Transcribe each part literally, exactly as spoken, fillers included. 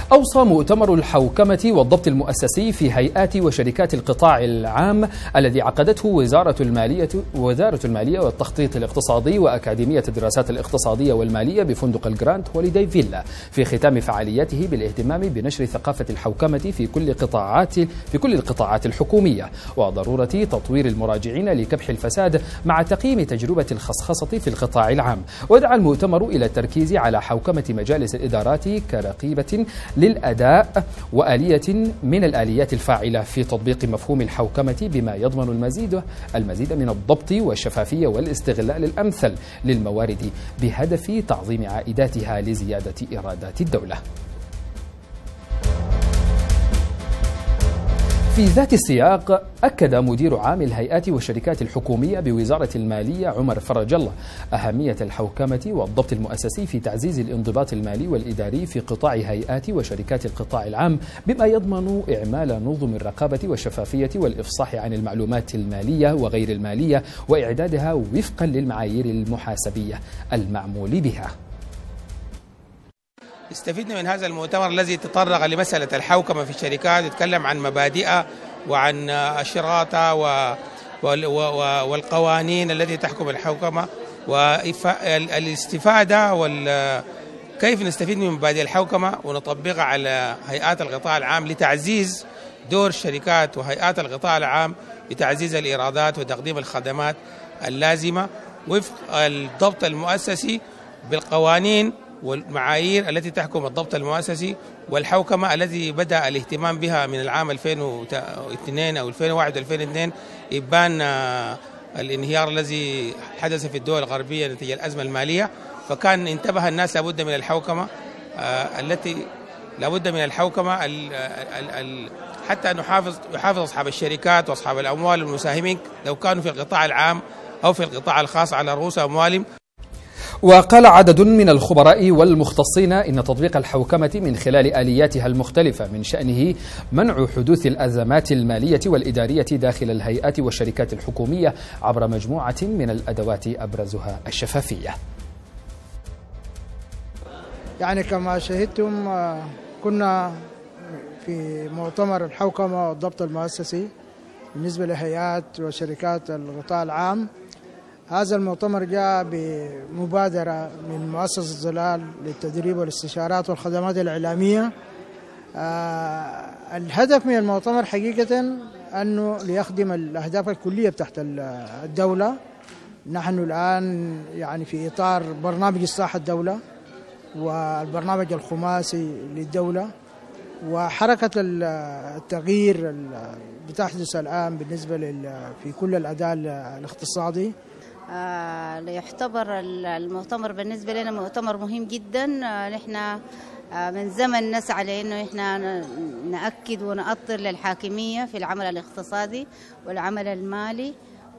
أوصى مؤتمر الحوكمة والضبط المؤسسي في هيئات وشركات القطاع العام الذي عقدته وزارة المالية وزارة المالية والتخطيط الاقتصادي وأكاديمية الدراسات الاقتصادية والمالية بفندق الجراند هوليداي فيلا في ختام فعالياته بالاهتمام بنشر ثقافة الحوكمة في كل قطاعات في كل القطاعات الحكومية وضرورة تطوير المراجعين لكبح الفساد مع تقييم تجربة الخصخصة في القطاع العام. ودعا المؤتمر إلى التركيز على حوكمة مجالس الإدارات كرقيبة للأداء وآلية من الآليات الفاعلة في تطبيق مفهوم الحوكمة بما يضمن المزيد المزيد من الضبط والشفافية والاستغلال الأمثل للموارد بهدف تعظيم عائداتها لزيادة إيرادات الدولة. في ذات السياق أكد مدير عام الهيئات والشركات الحكومية بوزارة المالية عمر فرج الله أهمية الحوكمة والضبط المؤسسي في تعزيز الانضباط المالي والإداري في قطاع هيئات وشركات القطاع العام بما يضمن إعمال نظم الرقابة والشفافية والإفصاح عن المعلومات المالية وغير المالية وإعدادها وفقا للمعايير المحاسبية المعمول بها. استفدنا من هذا المؤتمر الذي تطرق لمسألة الحوكمة في الشركات، يتكلم عن مبادئها وعن أشراطها والقوانين التي تحكم الحوكمة والاستفادة وكيف نستفيد من مبادئ الحوكمة ونطبقها على هيئات القطاع العام لتعزيز دور الشركات وهيئات القطاع العام بتعزيز الإيرادات وتقديم الخدمات اللازمة وفق الضبط المؤسسي بالقوانين والمعايير التي تحكم الضبط المؤسسي والحوكمة الذي بدأ الاهتمام بها من العام ألفين واثنين أو ألفين وواحد ألفين واثنين إبان الانهيار الذي حدث في الدول الغربية نتيجة الأزمة المالية، فكان انتبه الناس لابد من الحوكمة التي لابد من الحوكمة حتى نحافظ يحافظ أصحاب الشركات وأصحاب الأموال والمساهمين لو كانوا في القطاع العام أو في القطاع الخاص على رؤوس أموالهم. وقال عدد من الخبراء والمختصين إن تطبيق الحوكمة من خلال آلياتها المختلفة من شأنه منع حدوث الأزمات المالية والإدارية داخل الهيئات والشركات الحكومية عبر مجموعة من الأدوات أبرزها الشفافية. يعني كما شهدتم كنا في مؤتمر الحوكمة والضبط المؤسسي بالنسبة لهيئات وشركات القطاع العام. هذا المؤتمر جاء بمبادرة من مؤسسة ظلال للتدريب والاستشارات والخدمات الإعلامية. آه الهدف من المؤتمر حقيقة أنه ليخدم الأهداف الكلية تحت الدولة. نحن الآن يعني في إطار برنامج إصلاح الدولة والبرنامج الخماسي للدولة وحركة التغيير بتحدث الآن بالنسبة في كل الأداء الاقتصادي. آه يعتبر المؤتمر بالنسبة لنا مؤتمر مهم جدا. آه نحن آه من زمن نسعى لأنه إحنا نأكد ونأطر للحاكمية في العمل الاقتصادي والعمل المالي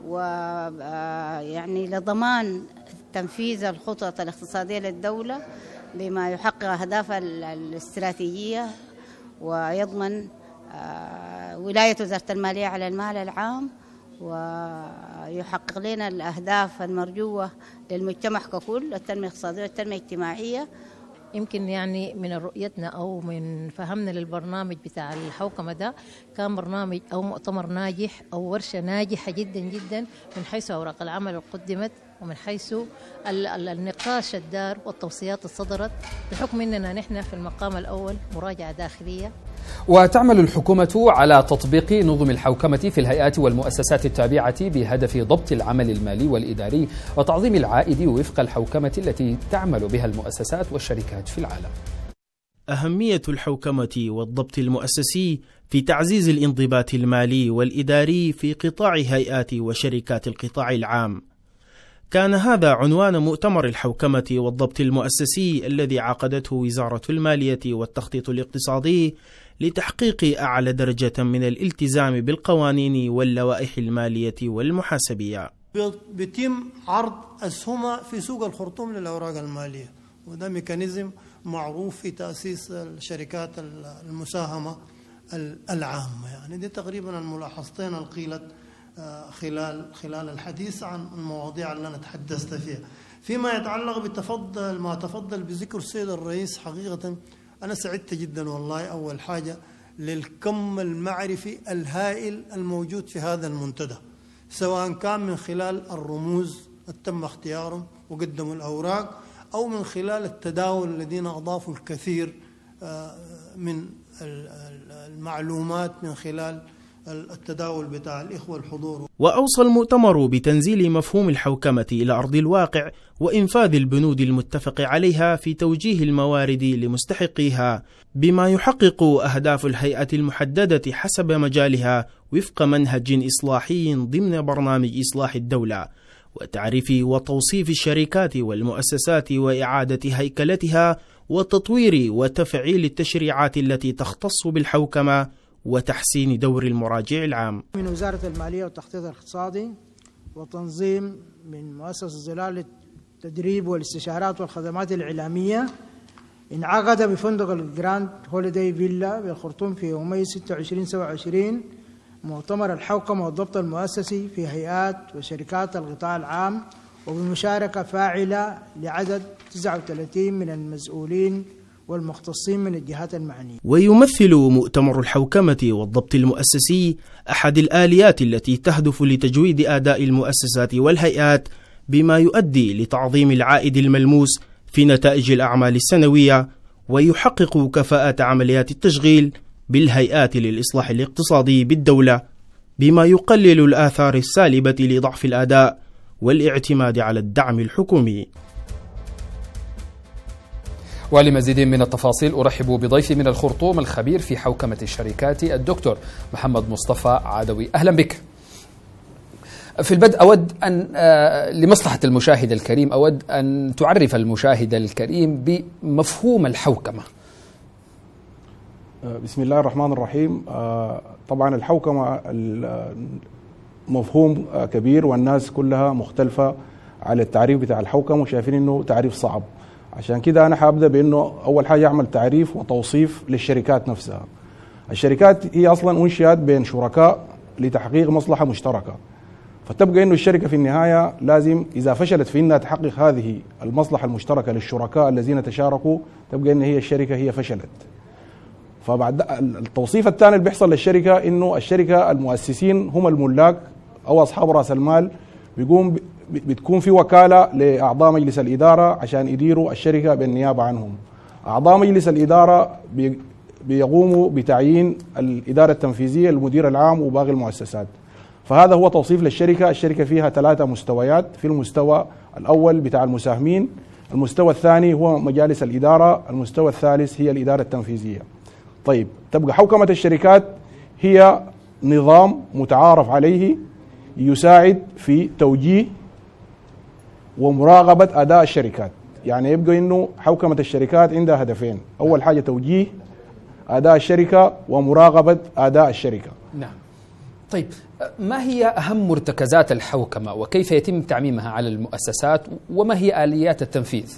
ويعني لضمان تنفيذ الخطط الاقتصادية للدولة بما يحقق أهدافها الاستراتيجية ويضمن آه ولاية وزارة المالية على المال العام ويحقق لنا الأهداف المرجوة للمجتمع ككل، التنمية الاقتصادية والتنمية الاجتماعية. يمكن يعني من رؤيتنا أو من فهمنا للبرنامج بتاع الحوكمة ده كان برنامج أو مؤتمر ناجح أو ورشة ناجحة جدا جدا من حيث أوراق العمل اللي قدمت ومن حيث النقاش الدار والتوصيات الصدرت بحكم أننا نحن في المقام الأول مراجعة داخلية. وتعمل الحكومة على تطبيق نظم الحوكمة في الهيئات والمؤسسات التابعة بهدف ضبط العمل المالي والإداري وتعظيم العائد وفق الحوكمة التي تعمل بها المؤسسات والشركات في العالم. أهمية الحوكمة والضبط المؤسسي في تعزيز الانضباط المالي والإداري في قطاع هيئات وشركات القطاع العام. كان هذا عنوان مؤتمر الحوكمة والضبط المؤسسي الذي عقدته وزارة المالية والتخطيط الاقتصادي لتحقيق أعلى درجة من الالتزام بالقوانين واللوائح المالية والمحاسبية. بيتم عرض أسهمها في سوق الخرطوم للأوراق المالية، وده ميكانيزم معروف في تأسيس الشركات المساهمة العامة. يعني دي تقريبا الملاحظتين القيلت خلال خلال الحديث عن المواضيع اللي أنا تحدثت فيها. فيما يتعلق بتفضل ما تفضل بذكر السيد الرئيس، حقيقة أنا سعدت جدا والله أول حاجة للكم المعرفي الهائل الموجود في هذا المنتدى، سواء كان من خلال الرموز تم اختيارهم وقدموا الأوراق، أو من خلال التداول الذين أضافوا الكثير من المعلومات من خلال التداول بتاع الإخوة الحضور. وأوصى المؤتمر بتنزيل مفهوم الحوكمة إلى أرض الواقع وإنفاذ البنود المتفق عليها في توجيه الموارد لمستحقيها بما يحقق أهداف الهيئة المحددة حسب مجالها وفق منهج إصلاحي ضمن برنامج إصلاح الدولة، وتعريف وتوصيف الشركات والمؤسسات وإعادة هيكلتها وتطوير وتفعيل التشريعات التي تختص بالحوكمة وتحسين دور المراجع العام. من وزارة المالية والتخطيط الاقتصادي وتنظيم من مؤسسة ظلال للتدريب والاستشارات والخدمات الإعلامية، انعقد بفندق الجراند هوليداي فيلا بالخرطوم في يومي ستة وعشرين سبعة وعشرين مؤتمر الحوكمة والضبط المؤسسي في هيئات وشركات القطاع العام، وبمشاركة فاعلة لعدد تسعة وثلاثين من المسؤولين والمختصين من الجهات المعنية. ويمثل مؤتمر الحوكمة والضبط المؤسسي أحد الآليات التي تهدف لتجويد أداء المؤسسات والهيئات بما يؤدي لتعظيم العائد الملموس في نتائج الأعمال السنوية، ويحقق كفاءة عمليات التشغيل بالهيئات للإصلاح الاقتصادي بالدولة بما يقلل الآثار السالبة لضعف الأداء والاعتماد على الدعم الحكومي. ولمزيد من التفاصيل أرحب بضيفي من الخرطوم الخبير في حوكمة الشركات الدكتور محمد مصطفى عدوي. أهلا بك. في البدء أود أن لمصلحة المشاهد الكريم أود أن تعرف المشاهد الكريم بمفهوم الحوكمة. بسم الله الرحمن الرحيم. طبعا الحوكمة مفهوم كبير والناس كلها مختلفة على التعريف بتاع الحوكمة وشايفين أنه تعريف صعب، عشان كده أنا حابدأ بأنه أول حاجة أعمل تعريف وتوصيف للشركات نفسها. الشركات هي أصلا أنشئت بين شركاء لتحقيق مصلحة مشتركة، فتبقى أنه الشركة في النهاية لازم إذا فشلت في أنها تحقق هذه المصلحة المشتركة للشركاء الذين تشاركوا تبقى أن هي الشركة هي فشلت. فبعد التوصيف الثاني اللي بيحصل للشركة أنه الشركة المؤسسين هم الملاك أو أصحاب رأس المال، بيقوم بتكون في وكالة لأعضاء مجلس الإدارة عشان يديروا الشركة بالنيابة عنهم. أعضاء مجلس الإدارة بيقوموا بتعيين الإدارة التنفيذية المدير العام وباقي المؤسسات. فهذا هو توصيف للشركة. الشركة فيها ثلاثة مستويات، في المستوى الأول بتاع المساهمين، المستوى الثاني هو مجالس الإدارة، المستوى الثالث هي الإدارة التنفيذية. طيب، تبقى حوكمة الشركات هي نظام متعارف عليه يساعد في توجيه ومراقبة أداء الشركات. يعني يبقى إنه حوكمة الشركات عندها هدفين، أول حاجة توجيه أداء الشركة ومراقبة أداء الشركة. نعم. طيب، ما هي أهم مرتكزات الحوكمة وكيف يتم تعميمها على المؤسسات وما هي آليات التنفيذ؟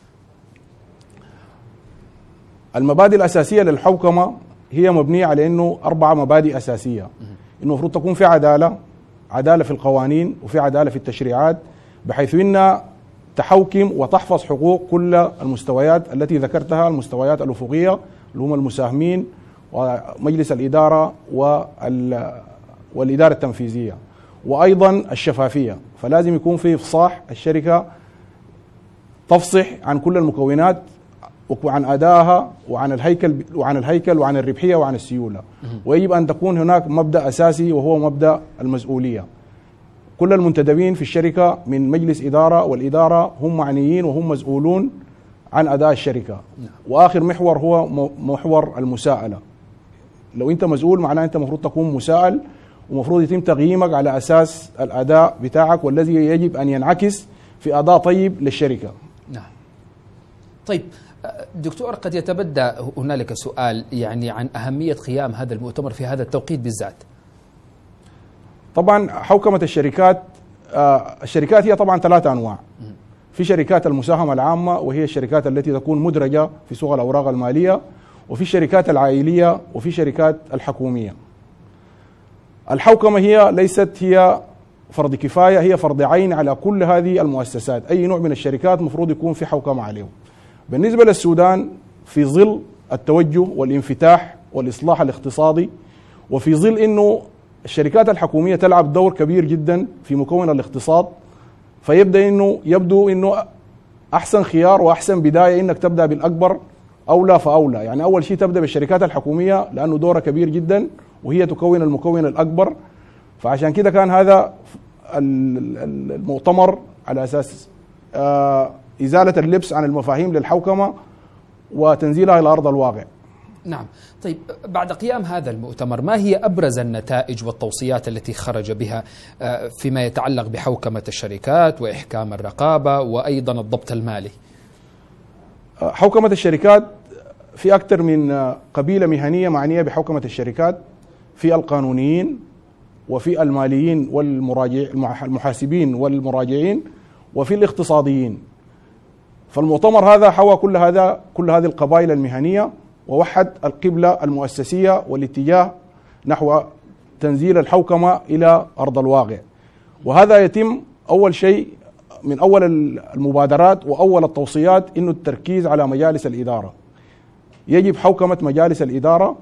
المبادئ الأساسية للحوكمة هي مبنية على إنه أربعة مبادئ أساسية. إنه المفروض تكون في عدالة، عدالة في القوانين وفي عدالة في التشريعات، بحيث إنها تحوكم وتحفظ حقوق كل المستويات التي ذكرتها، المستويات الأفقية اللي هم المساهمين ومجلس الإدارة والإدارة التنفيذية، وأيضا الشفافية. فلازم يكون في إفصاح، الشركة تفصح عن كل المكونات وعن أدائها وعن الهيكل وعن الهيكل وعن الربحية وعن السيولة. ويجب أن تكون هناك مبدأ أساسي وهو مبدأ المسؤولية. كل المنتدبين في الشركة من مجلس إدارة والإدارة هم معنيين وهم مسؤولون عن أداء الشركة. وآخر محور هو محور المساءلة. لو أنت مسؤول معناه أنت مفروض تكون مساءل، ومفروض يتم تقييمك على أساس الأداء بتاعك والذي يجب أن ينعكس في أداء طيب للشركة. نعم. طيب دكتور، قد يتبدى هنالك سؤال يعني عن أهمية قيام هذا المؤتمر في هذا التوقيت بالذات. طبعا حوكمة الشركات، الشركات هي طبعا ثلاثة أنواع. في شركات المساهمة العامة وهي الشركات التي تكون مدرجة في سوق الأوراق المالية، وفي الشركات العائلية، وفي شركات الحكومية. الحوكمة هي ليست هي فرض كفاية، هي فرض عين على كل هذه المؤسسات. أي نوع من الشركات مفروض يكون في حوكمة عليهم. بالنسبة للسودان، في ظل التوجه والانفتاح والإصلاح الاقتصادي، وفي ظل أنه الشركات الحكومية تلعب دور كبير جدا في مكون الاقتصاد، فيبدأ أنه يبدو أنه أحسن خيار وأحسن بداية أنك تبدأ بالأكبر أولى فأولى. يعني أول شيء تبدأ بالشركات الحكومية لأنه دورها كبير جدا وهي تكون المكون الأكبر. فعشان كده كان هذا المؤتمر على أساس إزالة اللبس عن المفاهيم للحوكمة وتنزيلها إلى أرض الواقع. نعم. طيب، بعد قيام هذا المؤتمر ما هي أبرز النتائج والتوصيات التي خرج بها فيما يتعلق بحوكمة الشركات وإحكام الرقابة وأيضا الضبط المالي؟ حوكمة الشركات في أكثر من قبيلة مهنية معنية بحوكمة الشركات، في القانونيين وفي الماليين والمراجع المحاسبين والمراجعين وفي الاقتصاديين. فالمؤتمر هذا حوى كل هذا كل هذه القبائل المهنية ووحد القبلة المؤسسية والاتجاه نحو تنزيل الحوكمة إلى أرض الواقع. وهذا يتم أول شيء من أول المبادرات وأول التوصيات إنه التركيز على مجالس الإدارة. يجب حوكمة مجالس الإدارة،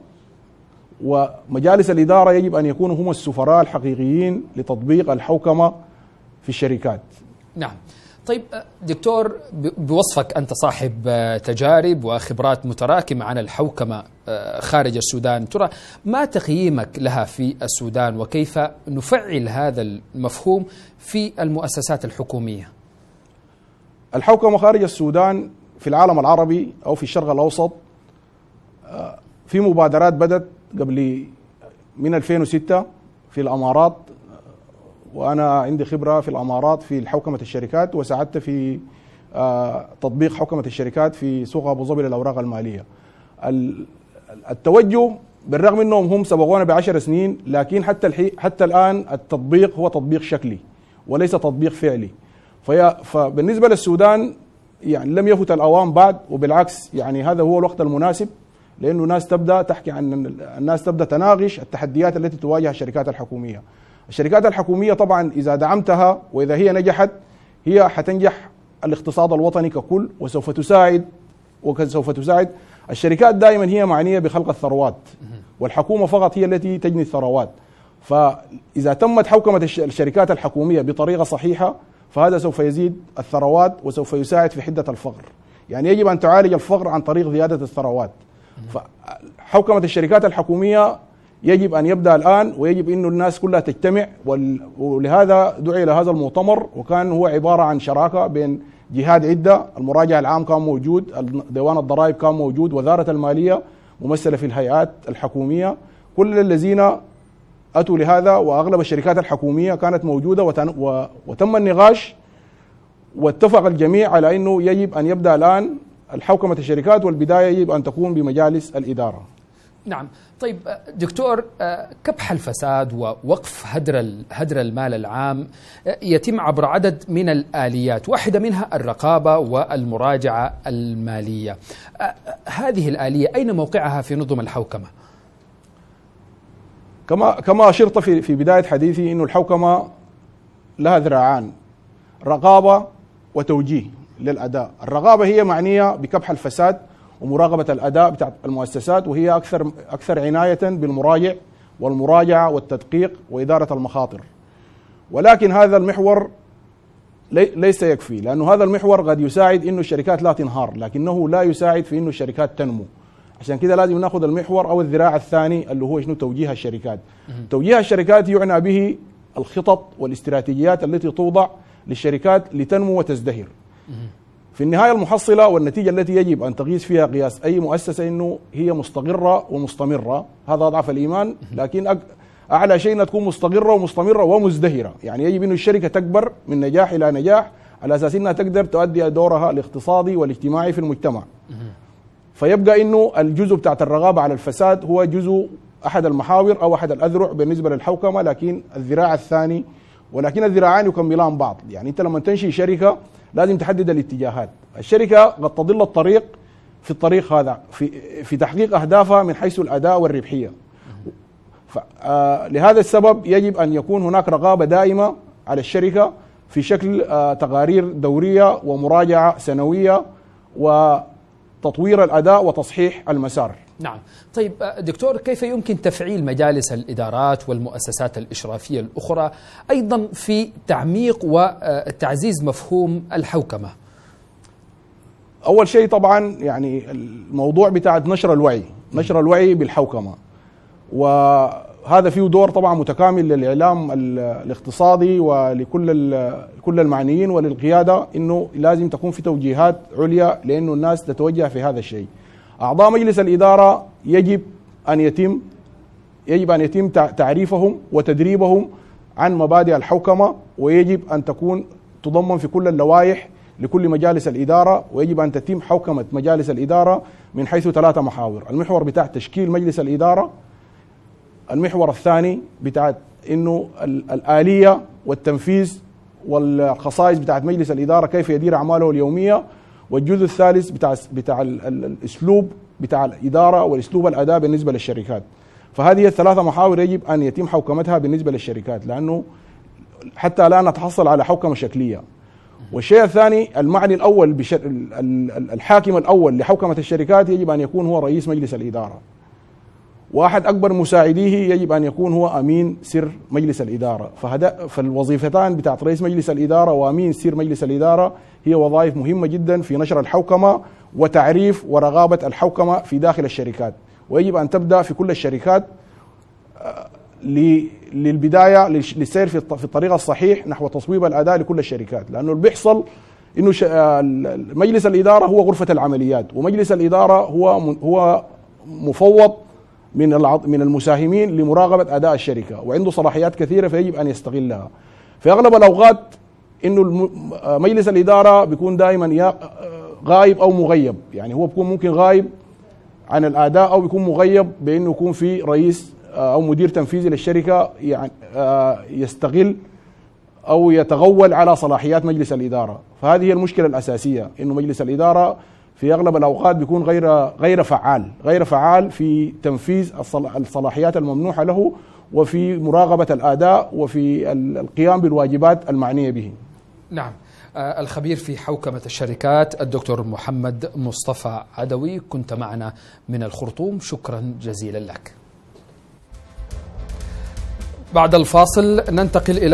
ومجالس الإدارة يجب أن يكونوا هم السفراء الحقيقيين لتطبيق الحوكمة في الشركات. نعم. طيب دكتور، بوصفك أنت صاحب تجارب وخبرات متراكمة عن الحوكمة خارج السودان، ترى ما تقييمك لها في السودان وكيف نفعل هذا المفهوم في المؤسسات الحكومية؟ الحوكمة خارج السودان في العالم العربي أو في الشرق الأوسط في مبادرات بدت قبل من ألفين وستة في الأمارات، وأنا عندي خبرة في الأمارات في حوكمة الشركات وساعدت في تطبيق حوكمة الشركات في سوق أبو ظبي للأوراق المالية. التوجه بالرغم أنهم هم سبقونا بعشر سنين، لكن حتى الحي حتى الآن التطبيق هو تطبيق شكلي وليس تطبيق فعلي. فبالنسبة للسودان يعني لم يفت الأوان بعد، وبالعكس يعني هذا هو الوقت المناسب، لأنه الناس تبدأ تحكي عن الناس تبدأ تناقش التحديات التي تواجه الشركات الحكومية. الشركات الحكومية طبعا إذا دعمتها وإذا هي نجحت هي حتنجح الاقتصاد الوطني ككل، وسوف تساعد وسوف تساعد الشركات. دائما هي معنية بخلق الثروات، والحكومة فقط هي التي تجني الثروات. فإذا تمت حوكمة الشركات الحكومية بطريقة صحيحة فهذا سوف يزيد الثروات وسوف يساعد في حدة الفقر. يعني يجب أن تعالج الفقر عن طريق زيادة الثروات. فحوكمة الشركات الحكومية يجب أن يبدأ الآن، ويجب أن الناس كلها تجتمع، ولهذا دعي لهذا المؤتمر، وكان هو عبارة عن شراكة بين جهات عدة. المراجع العام كان موجود، ديوان الضرائب كان موجود، وزارة المالية ممثلة في الهيئات الحكومية، كل الذين أتوا لهذا، وأغلب الشركات الحكومية كانت موجودة، وتم النقاش واتفق الجميع على أنه يجب أن يبدأ الآن الحوكمة الشركات، والبداية يجب أن تكون بمجالس الإدارة. نعم. طيب دكتور، كبح الفساد ووقف هدر هدر المال العام يتم عبر عدد من الآليات، واحدة منها الرقابة والمراجعة المالية. هذه الآلية أين موقعها في نظم الحوكمة؟ كما كما أشرت في في بداية حديثي إنه الحوكمة لها ذراعان: رقابة وتوجيه للأداء. الرقابة هي معنية بكبح الفساد ومراقبة الأداء بتاع المؤسسات، وهي أكثر أكثر عناية بالمراجع والمراجعة والتدقيق وإدارة المخاطر. ولكن هذا المحور ليس يكفي، لأنه هذا المحور قد يساعد إنه الشركات لا تنهار، لكنه لا يساعد في إنه الشركات تنمو. عشان كده لازم ناخذ المحور أو الذراع الثاني اللي هو شنو؟ توجيه الشركات. توجيه الشركات يعنى به الخطط والاستراتيجيات التي توضع للشركات لتنمو وتزدهر. في النهاية المحصلة والنتيجة التي يجب أن تقيس فيها قياس أي مؤسسة إنه هي مستقرة ومستمرة، هذا أضعف الإيمان، لكن أعلى شيء أنها تكون مستقرة ومستمرة ومزدهرة. يعني يجب إنه الشركة تكبر من نجاح إلى نجاح على أساس أنها تقدر تؤدي دورها الاقتصادي والاجتماعي في المجتمع. فيبقى إنه الجزء بتاعت الرقابة على الفساد هو جزء أحد المحاور أو أحد الأذرع بالنسبة للحوكمة، لكن الذراع الثاني، ولكن الذراعان يكملان بعض. يعني أنت لما تنشئ شركة لازم تحدد الاتجاهات. الشركة قد تضل الطريق في الطريق هذا في في تحقيق أهدافها من حيث الأداء والربحية. لهذا السبب يجب أن يكون هناك رقابة دائمة على الشركة في شكل تقارير دورية ومراجعة سنوية، و تطوير الأداء وتصحيح المسار. نعم. طيب دكتور، كيف يمكن تفعيل مجالس الإدارات والمؤسسات الإشرافية الأخرى أيضا في تعميق وتعزيز مفهوم الحوكمة؟ أول شيء طبعا يعني الموضوع بتاع نشر الوعي، نشر الوعي بالحوكمة، وهذا فيه دور طبعا متكامل للإعلام الاقتصادي ولكل كل المعنيين وللقيادة، إنه لازم تكون في توجيهات عليا لأنه الناس تتوجه في هذا الشيء. أعضاء مجلس الإدارة يجب أن يتم يجب أن يتم تعريفهم وتدريبهم عن مبادئ الحوكمة، ويجب أن تكون تضمن في كل اللوائح لكل مجالس الإدارة، ويجب أن تتم حوكمة مجالس الإدارة من حيث ثلاثة محاور: المحور بتاع تشكيل مجلس الإدارة، المحور الثاني بتاع إنه الآلية والتنفيذ والخصائص بتاعت مجلس الإدارة كيف يدير أعماله اليومية، والجزء الثالث بتاع بتاع الأسلوب بتاع الإدارة والأسلوب الأداء بالنسبة للشركات. فهذه الثلاثة محاور يجب أن يتم حوكمتها بالنسبة للشركات، لأنه حتى لا نتحصل على حوكمة شكلية. والشيء الثاني، المعني الأول بشر... الحاكم الأول لحوكمة الشركات يجب أن يكون هو رئيس مجلس الإدارة، واحد أكبر مساعديه يجب أن يكون هو أمين سر مجلس الإدارة. فهذا فالوظيفتان بتاعت رئيس مجلس الإدارة وأمين سر مجلس الإدارة هي وظائف مهمة جدا في نشر الحوكمة وتعريف ورغابة الحوكمة في داخل الشركات، ويجب أن تبدأ في كل الشركات للبداية للسير في الطريق الصحيح نحو تصويب الأداء لكل الشركات. لأنه اللي بيحصل إنه مجلس الإدارة هو غرفة العمليات، ومجلس الإدارة هو هو مفوض من من المساهمين لمراقبة أداء الشركة، وعنده صلاحيات كثيرة فيجب أن يستغلها. في أغلب الأوقات إنه مجلس الإدارة بيكون دائما غايب أو مغيب، يعني هو بيكون ممكن غايب عن الأداء أو بيكون مغيب بأنه يكون في رئيس أو مدير تنفيذي للشركة يعني يستغل أو يتغول على صلاحيات مجلس الإدارة. فهذه هي المشكلة الأساسية، إنه مجلس الإدارة في أغلب الأوقات بيكون غير غير فعال غير فعال في تنفيذ الصلاحيات الممنوحة له، وفي مراقبة الأداء، وفي القيام بالواجبات المعنية به. نعم. الخبير في حوكمة الشركات الدكتور محمد مصطفى عدوي، كنت معنا من الخرطوم، شكرا جزيلا لك. بعد الفاصل ننتقل إلى